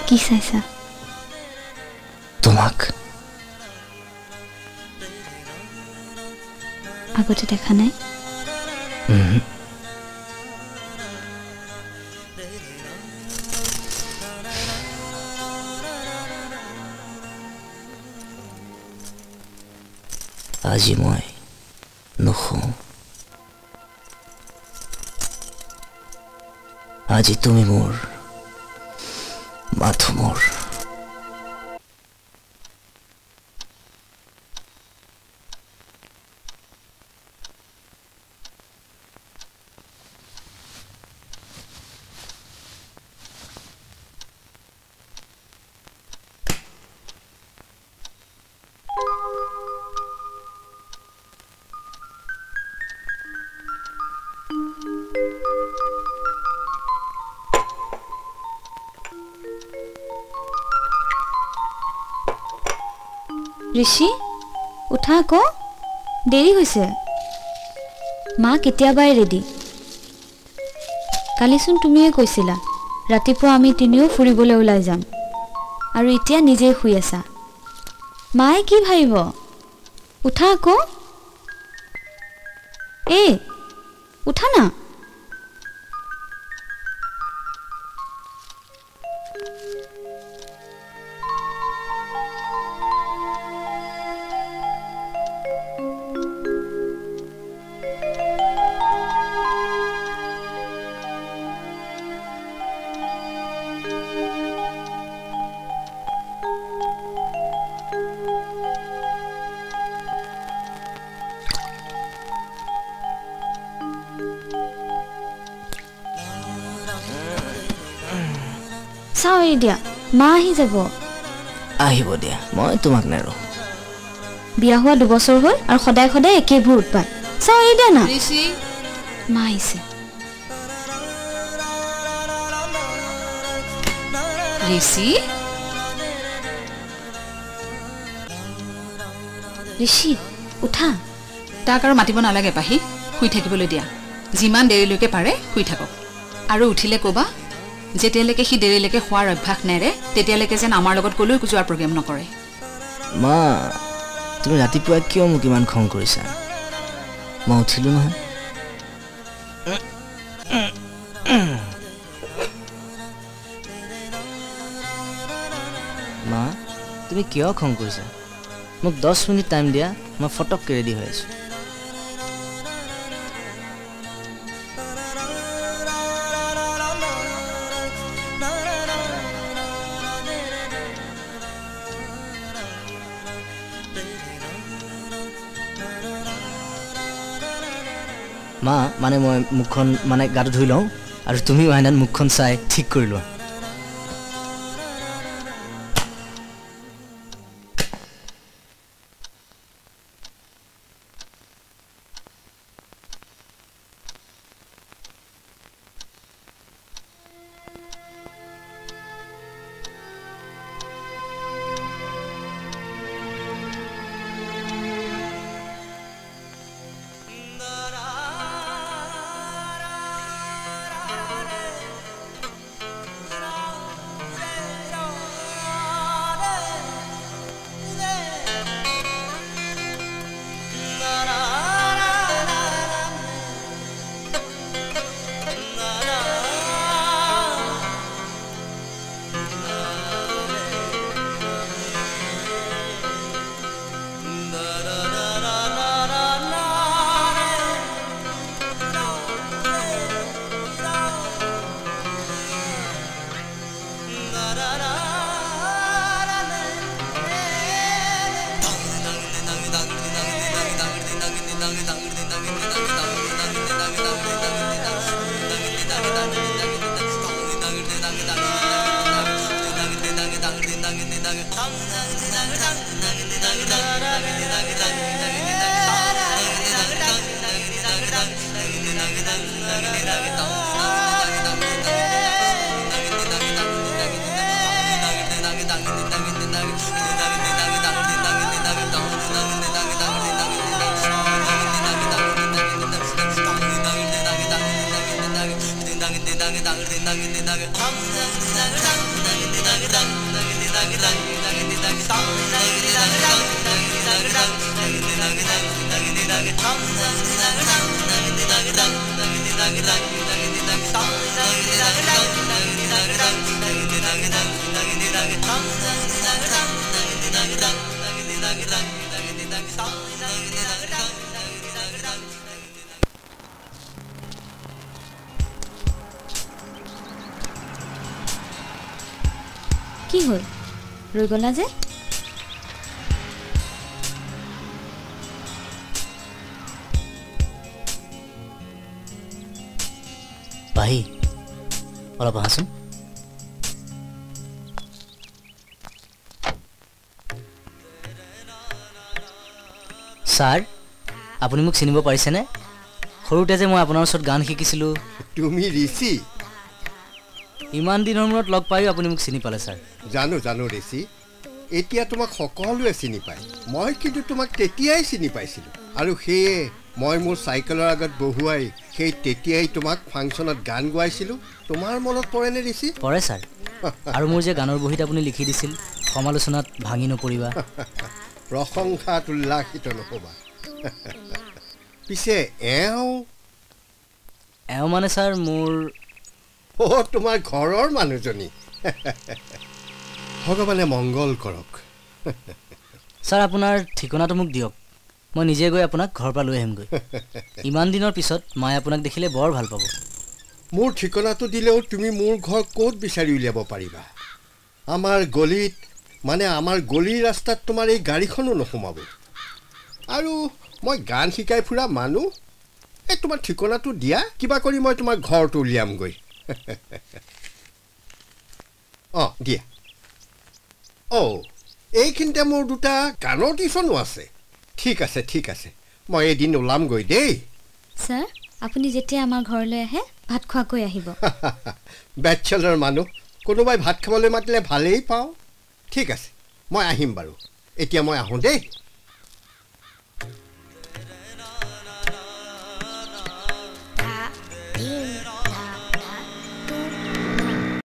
কি চাইছা তোমাক আগতে দেখা নাই আজি মই নুশু আজি তুমি মোৰ মাথো মোৰ ঋষি উঠা আকৌ দেৰি হৈছে মা কেতিয়াবাই ৰেডি কালিচোন তুমিয়ে কৈছিলা ৰাতিপুৱা আমি তিনিও ফুৰিবলৈ ওলাই যাম আৰু এতিয়া নিজেই শুই আছা মায়ে কি ভাবিব উঠা আকৌ উঠা না চাও দিয়া মা আহি যাব আহিব দিয়া মই তোমাক নেৰো বিয়া হোৱা 2 বছৰ হ'ল আৰু সদায় সদায় একেবোৰ উৎপাত চাও দিয়া না ঋষি মা আহিছে ঋষি ঋষি উঠা তাক আৰু মাতিব নালাগে পাহি শুই থাকিবলৈ দিয়া যিমান দেৰিলৈকে পাৰে শুই থাকক আৰু উঠিলে ক'বা যেতিয়ালৈকে সি দেৰিলৈকে খোৱাৰ অভ্যাস নেৰে তেতিয়ালৈকে যেন আমাৰ লগত কলৈ যোৱাৰ প্ৰগ্ৰেম নকৰে মা তুমি ৰাতিপুৱা কিয় মোক ইমান খং কৰিছা মই উঠিলো নহয় মা তুমি কিয় খং কৰিছা মোক 10 মিনিট টাইম দিয়া মই ফটককৈ ৰেডি হৈ আছো মা মানে মই মুখখন মানে গাটো ধুই লওঁ আৰু তুমিও আইনাত মুখখন চাই ঠিক কৰি লোৱা কি হ'ল ৰৈ গ'লা যে ভাই অলপ আহাচোন ছাৰ আপুনি মোক চিনিব পাৰিছেনে সৰুতে যে মই আপোনাৰ ওচৰত গান শিকিছিলোঁ তুমি ঋষি ইমান দিনৰ মূৰত লগ পায়ো আপুনি মোক চিনি পালে ছাৰ জানো জানো ঋষি এতিয়া তোমাক সকলোৱে চিনি পায় মই কিন্তু তোমাক তেতিয়াই চিনি পাইছিলোঁ আৰু সেয়ে মই মোৰ চাইকেলৰ আগত বহুৱাই সেই তেতিয়াই তোমাক ফাংচনত গান গোৱাইছিলোঁ তোমাৰ মনত পৰেনে ঋষি পৰে ছাৰ আৰু মোৰ যে গানৰ বহীত আপুনি লিখি দিছিল সমালোচনাত ভাঙি নপৰিবা প্ৰশংসাত উল্লাসিত নহ'বা পিছে এওঁ মানে ছাৰ মোৰ তোমাৰ ঘৰৰ মানুহজনী ভগৱানে মংগল কৰক ছাৰ আপোনাৰ ঠিকনাটো মোক দিয়ক মই নিজে গৈ আপোনাক ঘৰৰ পৰা লৈ আহিমগৈ ইমান দিনৰ পিছত মায়ে আপোনাক দেখিলে বৰ ভাল পাব মোৰ ঠিকনাটো দিলেও তুমি মোৰ ঘৰ ক'ত বিচাৰি উলিয়াব পাৰিবা আমাৰ গলিৰ ৰাস্তাত তোমাৰ এই গাড়ীখনো নোসোমাব আৰু মই গান শিকাই ফুৰা মানুহ এই তোমাৰ ঠিকনাটো দিয়া কিবা কৰি মই তোমাৰ ঘৰটো উলিয়ামগৈ দিয়া এইখিনিতে মোৰ দুটা গানৰ টিউশ্যনো আছে ঠিক আছে মই এদিন ওলামগৈ দেই ছাৰ আপুনি যেতিয়া আমাৰ ঘৰলৈ আহে ভাত খোৱাকৈ আহিব বেচেলৰ মানুহ কোনোবাই ভাত খাবলৈ মাতিলে ভালেই পাওঁ ঠিক আছে মই আহিম বাৰু এতিয়া মই আহোঁ দেই